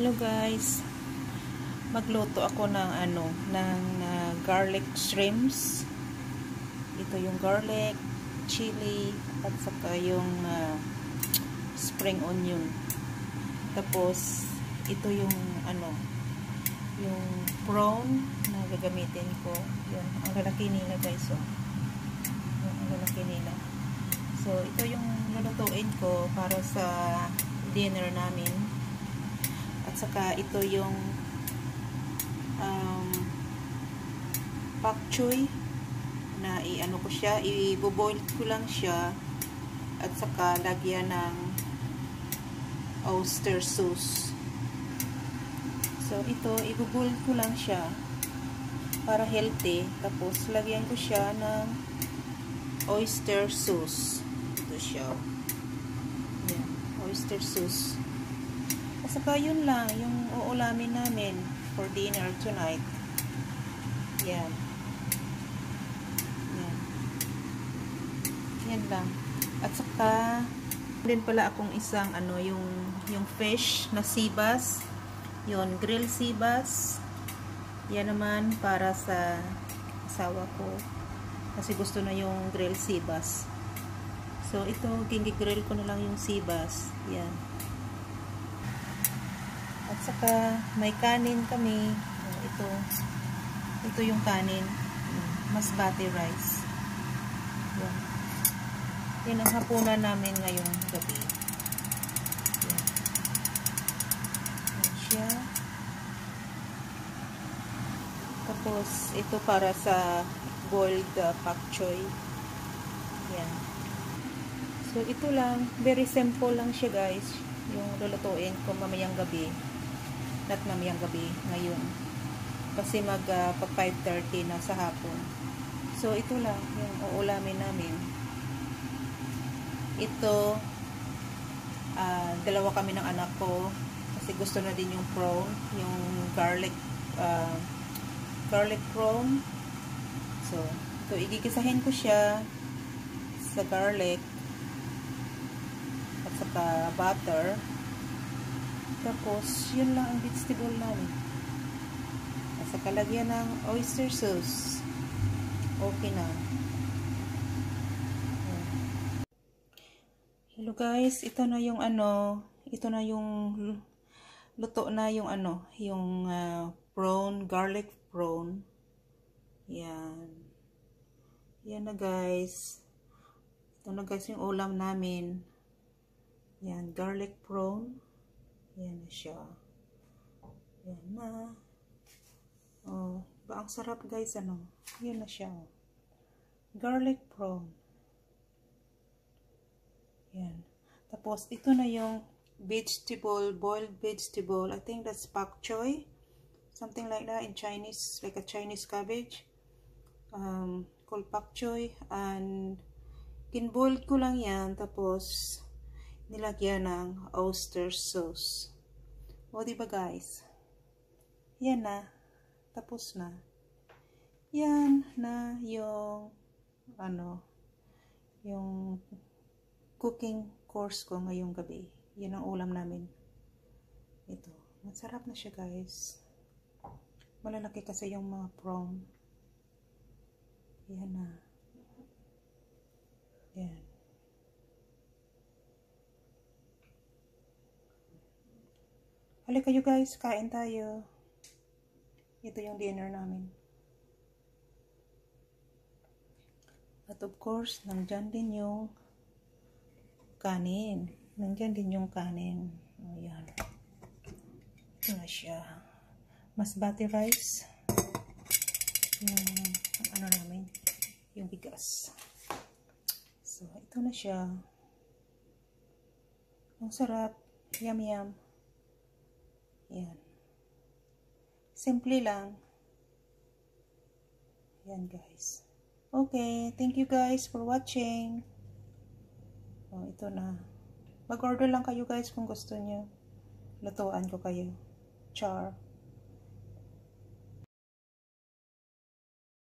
Hello guys, magluto ako ng garlic shrimps. Ito yung garlic, chili, at saka yung spring onion. Tapos ito yung yung prawn na gagamitin ko. Yun, ang lalaki nila guys, oh. Yun, ang lalaki nila. So ito yung lulutuin ko para sa dinner namin. At saka ito yung pak choy na i-ano ko siya, i-boil ko lang siya at saka lagyan ng oyster sauce. So ito, i-boil ko lang siya para healthy. Tapos lagyan ko siya ng oyster sauce. Ito siya. Yan, oyster sauce. Saka yun lang, yung uulamin namin for dinner tonight. Yan. Yan. Yan lang. At saka, din pala akong isang, yung fish na sibas. Yun, grilled sibas. Yan naman para sa asawa ko. Kasi gusto na yung grilled sibas. So, ito, gigigrill ko na lang yung sibas. Yan. At saka may kanin kami. Ito yung kanin. Masbate rice. Yan. Yan ang hapunan namin ngayong gabi. Yan. Yan siya. Tapos ito para sa boiled pak choy. Yan. So ito lang. Very simple lang siya guys. Yung lulutuin ko mamayang gabi. Not mamayang gabi, ngayon. Kasi pag 5:30 na sa hapon. So, ito lang, yung uulamin namin. Ito, dalawa kami ng anak ko. Kasi gusto na din yung prawn, yung garlic prawn. So, ito, igigisahin ko siya sa garlic at saka butter. Tapos, yun lang ang vegetable namin. At saka lagyan ng oyster sauce. Okay na. Hello guys, ito na yung ito na yung luto na yung yung prawn, garlic prawn. Yan. Yan na guys. Ito na guys yung ulam namin. Yan, garlic prawn. Yan na siya. Yan na. Oh, ba ang sarap guys, Yan na siya. Garlic prawn. Yan. Tapos, ito na yung vegetable, boiled vegetable. I think that's pak choy. Something like that in Chinese, like a Chinese cabbage. Called pak choy. And, kinboiled ko lang yan. Tapos, nilagyan ng oyster sauce. O, diba guys? Yan na. Tapos na. Yan na yung yung cooking course ko ngayong gabi. Yan ang ulam namin. Ito. Masarap na siya guys. Malalaki kasi yung mga prawn. Yan na. Yan. Halika kayo guys, kain tayo. Ito yung dinner namin. At of course, nandyan din yung kanin. Nandyan din yung kanin. Ayan. Ito na siya. Masbate rice. Yung namin. Yung bigas. So, ito na siya. Ang sarap. Yum yum. Yan. Simple lang. Yan guys. Okay. Thank you guys for watching. Oh, ito na. Mag-order lang kayo guys kung gusto nyo. Lutuan ko kayo. Char.